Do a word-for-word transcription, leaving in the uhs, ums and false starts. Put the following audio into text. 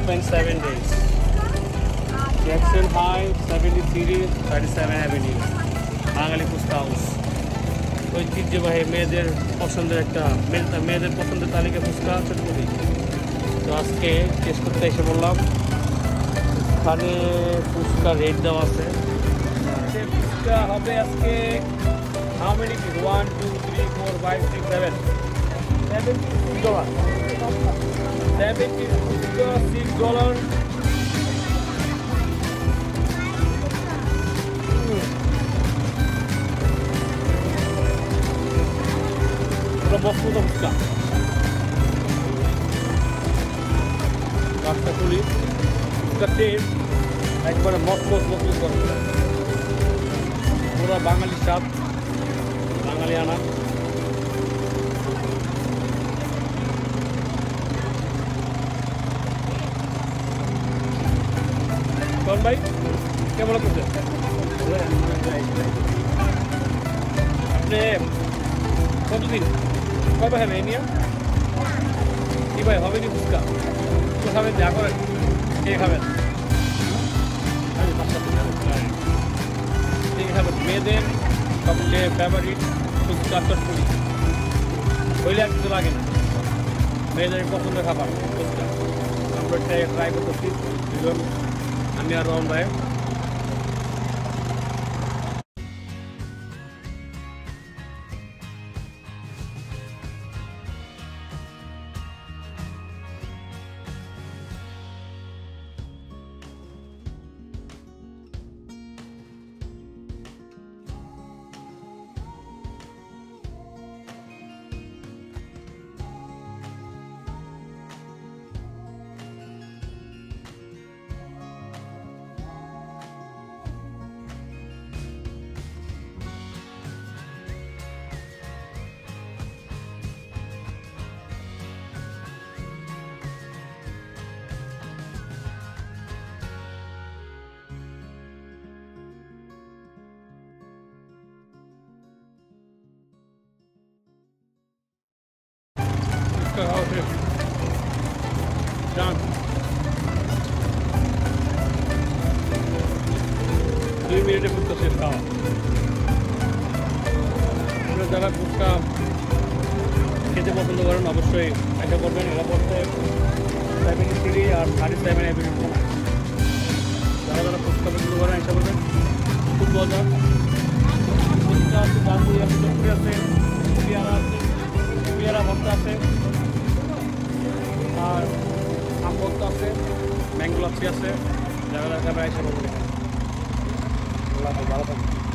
open seven days. Jackson High, seventy-three, thirty-seven Avenue. Bangali Fuska House. ঐতিহ্যবাহী মেয়েদের পছন্দের একটা মেয়েদের পছন্দের তালিকা ফুচকা চটপটি। তো আজকে টেস্ট করতে এসে বললাম, এখানে ফুচকা রেট দেওয়া আছে। ফুচকা হবে আজকে how many piece? One two three four five six seven seven six dollar seven piece phuchka six dollar. মসমতো ফুচকা রাস্তা খুলি ফুচকার টেস্ট একবারে মসমত মসমত করে পুরো বাঙালি স্বাদ, বাঙালি আনা। কন ভাই কেমন লাগছে? আপনি কতদিন কবে খাবেন এই নিয়ে? কি ভাই হবে নি ফুচকা? তো খাবেন, যা করেন কে খাবেন? কে খাবেন? মেয়েদের সবচেয়ে ফেভারিট ফুচকা চটপটি হইলে আর কিছু লাগে না, মেয়েদের পছন্দের খাবার ফুচকা। আমরা ট্রাই করতেছি দুজন, আমি আর রহন ভাই। Done. দুই মিনিটে ফুচকা শেষ খাওয়া। যারা ফুচকা খেতে পছন্দ করেন অবশ্যই এটা করবেন। এরা পড়তে সেভেন্টি থ্রি আর থার্টি সেভেন এভিনিউ। যারা যারা ফুচকা পছন্দ করেন এটা করবেন, খুব মজা। ফুচকা আছে, জানপুরি আছে, চটপুরি আছে, পেয়ারা আছে, পেয়ারা ভর্তা আছে, আর আম ভর্তা আছে, ম্যাঙ্গো লাচ্ছি আছে। যারা যারা খাবে এসে বলবেন। ভালো থাকবে।